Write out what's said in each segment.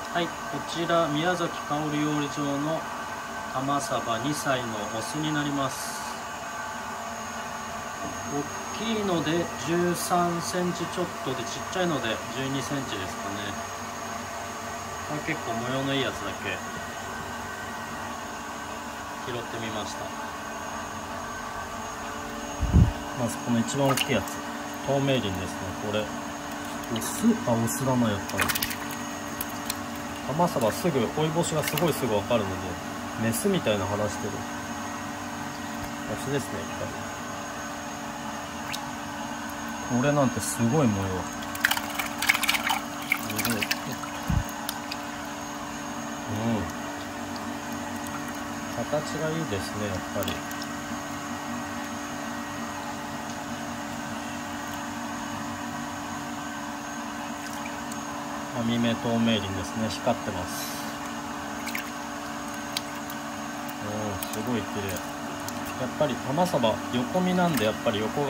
はい、こちら宮崎香織養鯉場の玉サバ2歳のオスになります。大きいので13センチちょっとで、ちっちゃいので12センチですかね。これ結構模様のいいやつだけ拾ってみました。まずこの一番大きいやつ、透明鱗ですね。これオスだな、やっぱり。玉サバすぐ追い星がすごいすぐ分かるので、メスみたいな話してる。オスですね、やっぱり。これなんてすごい模様。すごい。形がいいですね、やっぱり。網目透明鱗ですね。光ってます。すごい綺麗。やっぱり玉サバ横身なんで、やっぱり横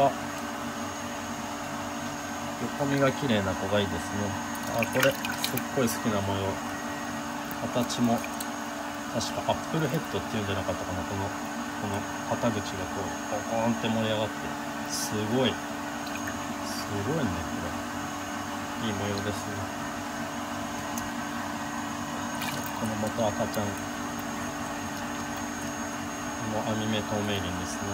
身が綺麗な子がいいですね。これすっごい好きな模様。形も確かアップルヘッドっていうんじゃなかったかな。この肩口がこうポコーンって盛り上がって、すごいね、これいい模様ですね。この元赤ちゃんも網目透明鱗ですね。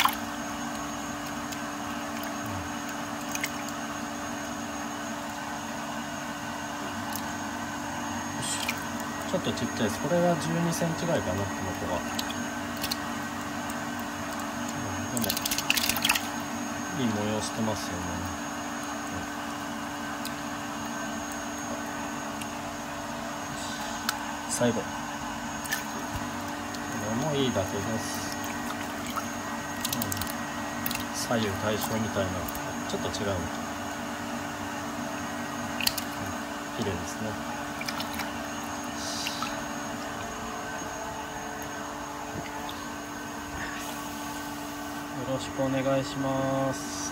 ちょっとちっちゃいです。これが12センチぐらいかな、この子が。でもいい模様してますよね。最後、これもいいだけです。左右対称みたいな、ちょっと違うの。綺麗ですね。よろしくお願いします。